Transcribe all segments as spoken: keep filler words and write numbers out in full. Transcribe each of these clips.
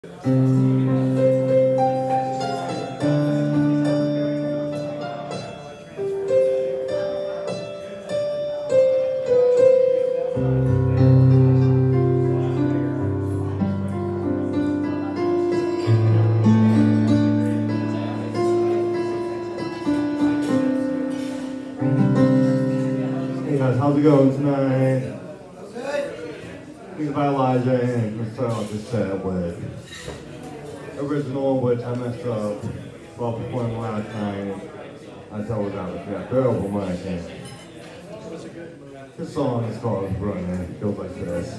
Hey guys, how's it going tonight? Think about Elijah and let's start off this set with original, which I messed up while performing last night. I tell you that was yeah, they're over my head. This song is called Running. It goes like this.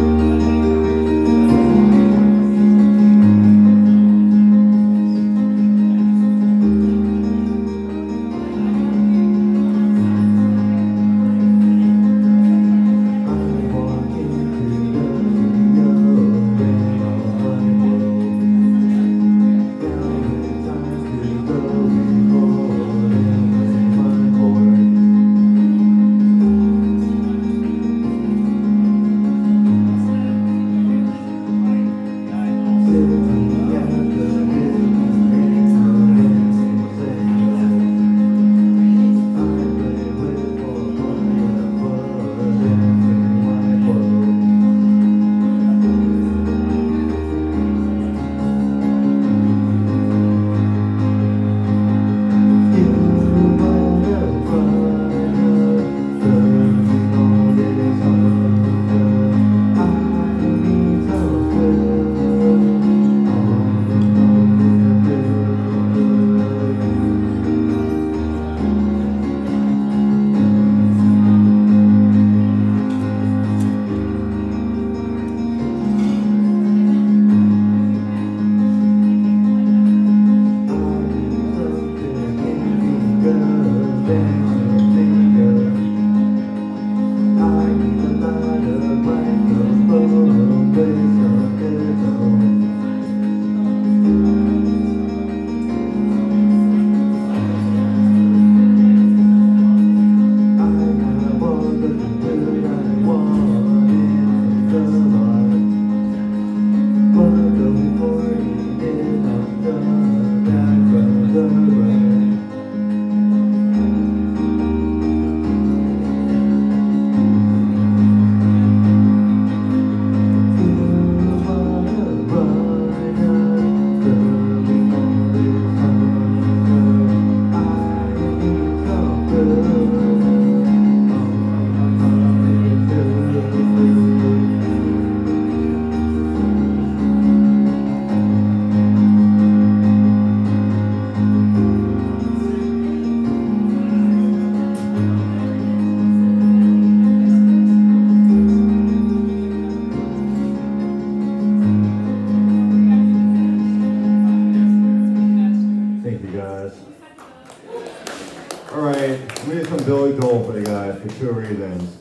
Two reasons.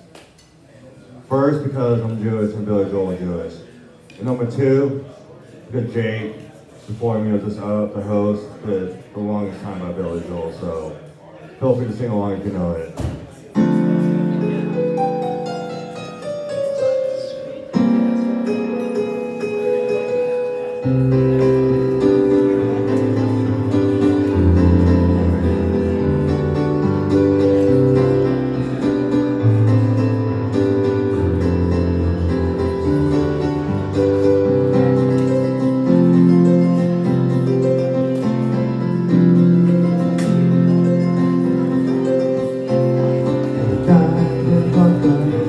First, because I'm Jewish and Billy Joel is Jewish. And number two, because Jake, before me, was just uh, the host for the longest time by Billy Joel, so feel free to sing along if you know it.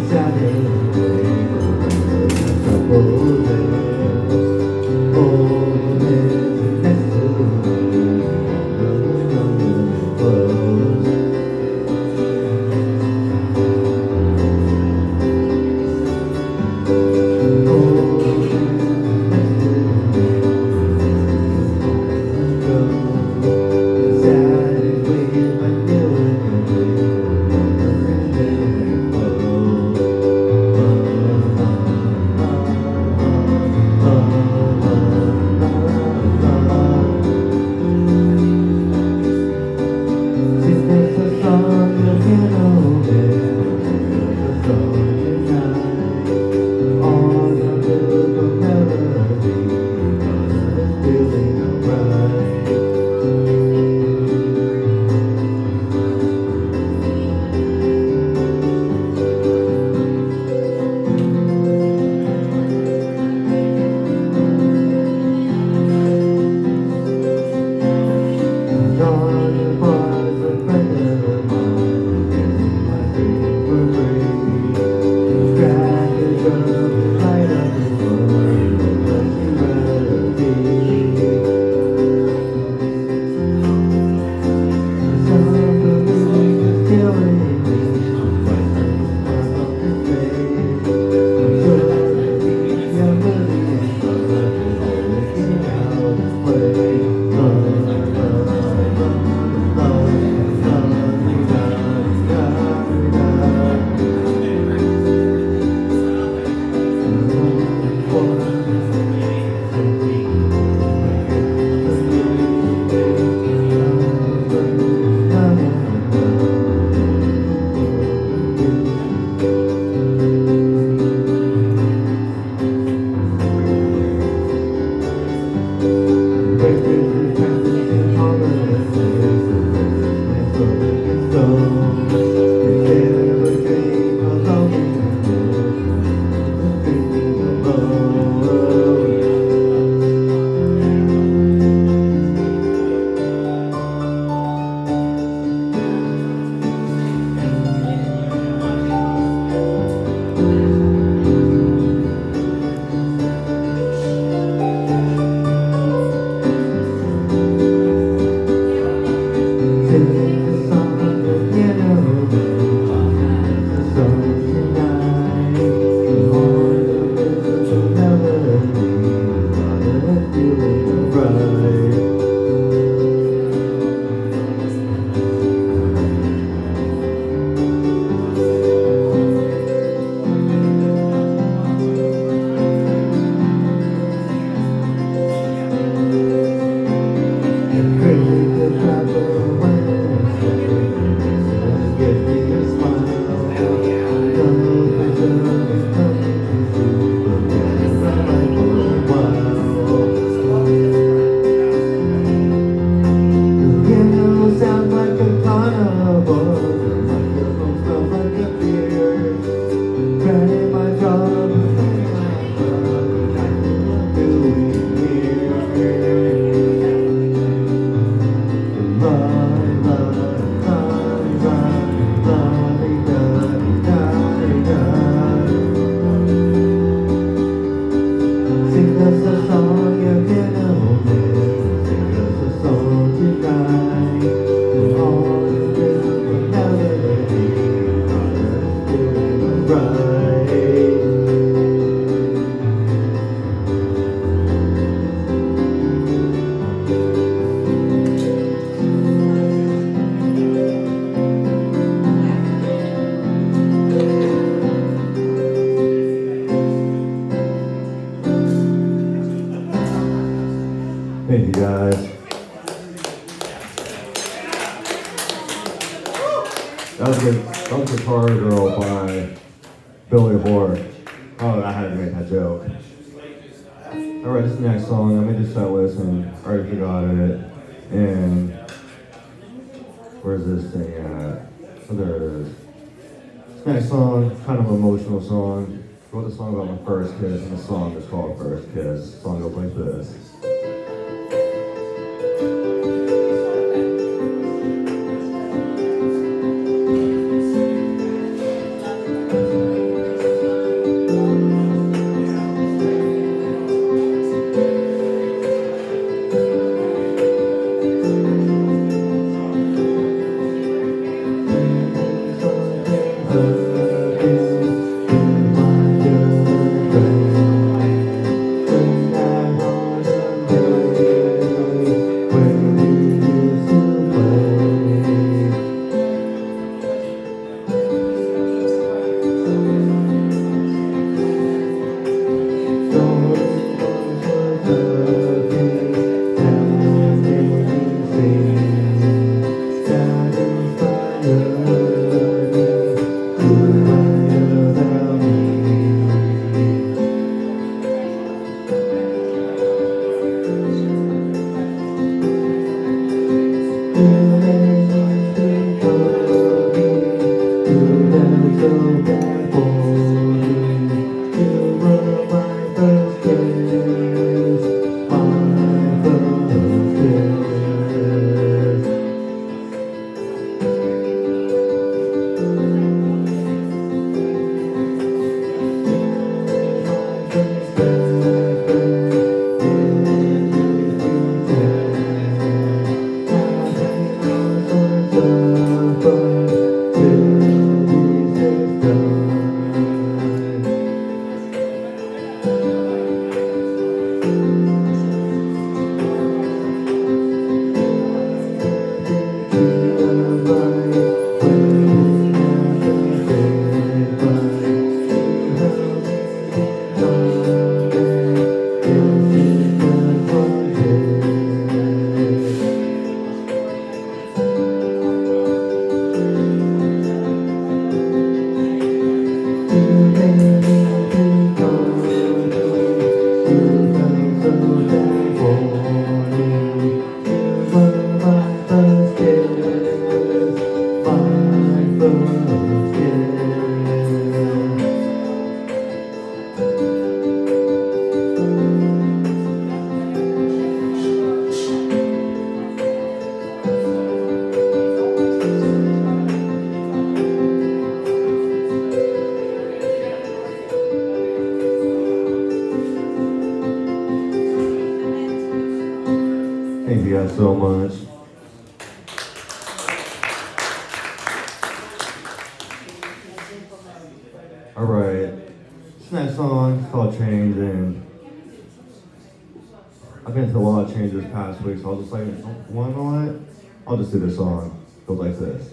Oh Thank you guys. That was good. That was Guitar Girl by Billy Hoare. Oh, I had to make that joke. Alright, this next song, I made this set list and I already forgot it. And where's this thing at? Oh, there it is. This next song, kind of an emotional song. I wrote the song about my first kiss, and the song is called First Kiss. The song goes like this. Thank you guys so much. Alright, this next song is called Change, and I've been through a lot of changes this past week, so I was just like, why not? I'll just do this song. It goes like this.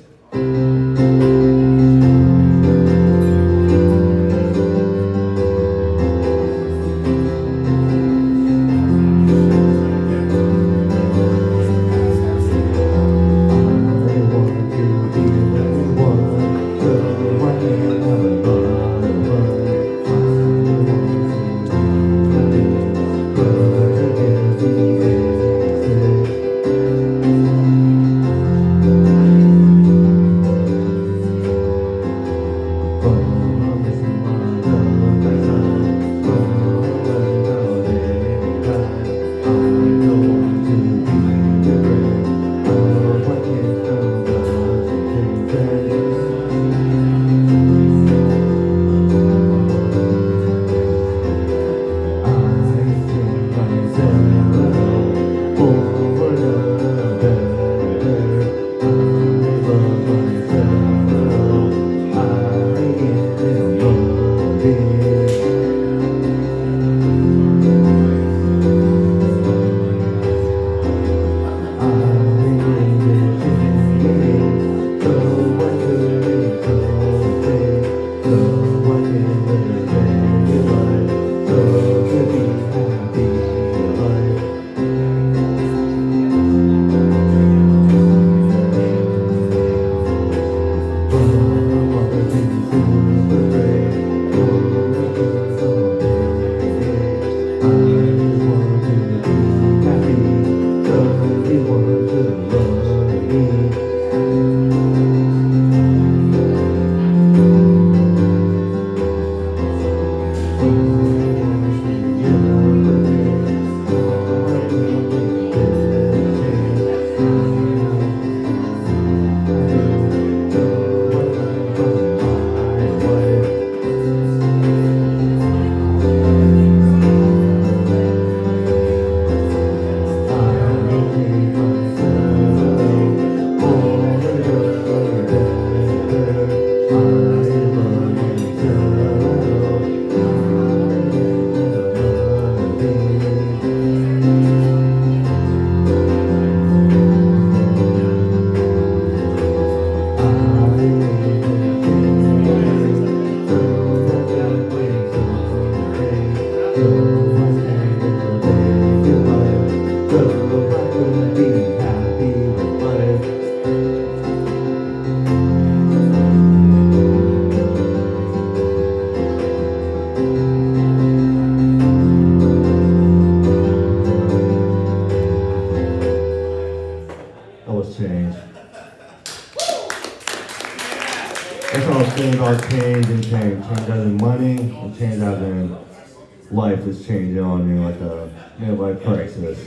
Change and change. Change as in money, and change as in life is changing on you, like a midlife crisis.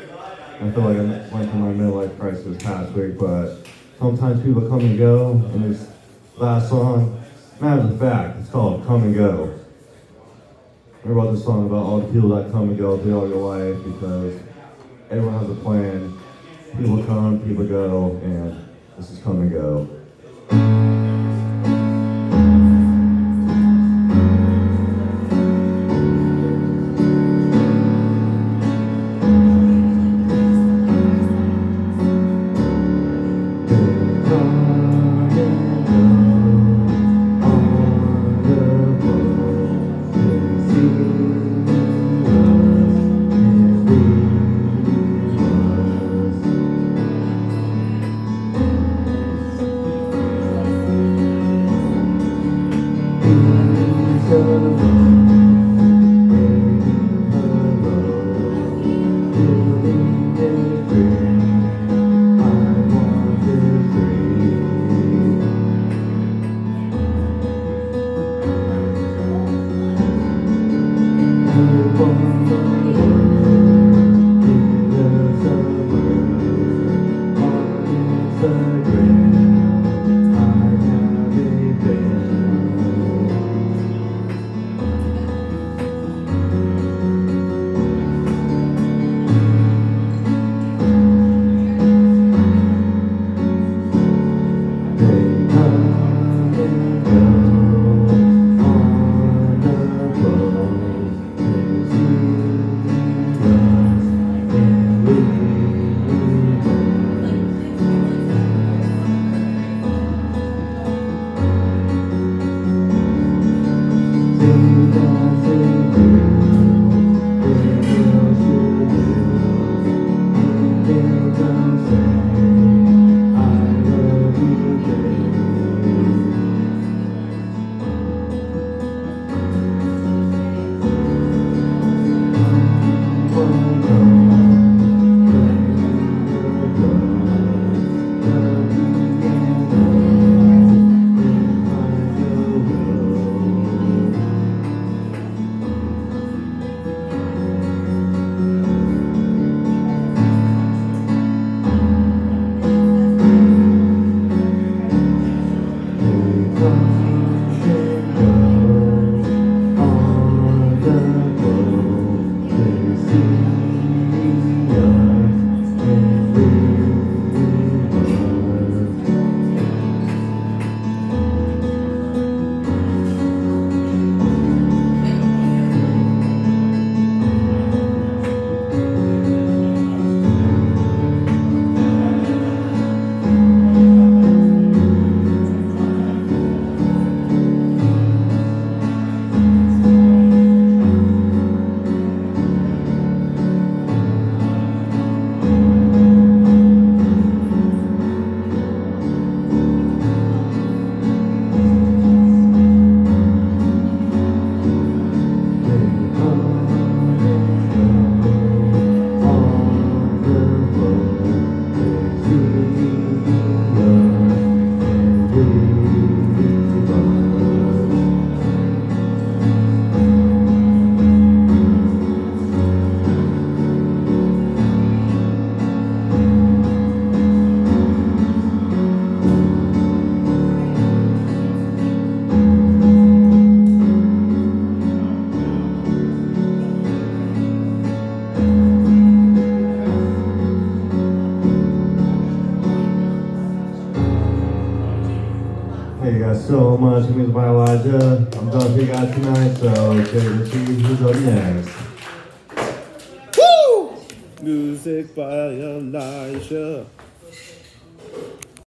I feel like I went through my midlife crisis this past week, but sometimes people come and go, and this last song, matter of fact, it's called Come and Go. I wrote this song about all the people that come and go throughout your life, because everyone has a plan. People come, people go, and this is Come and Go. you guys so much. Music by Elijah. I'm done for you guys tonight, so let's see who's up next. Woo! Music by Elijah.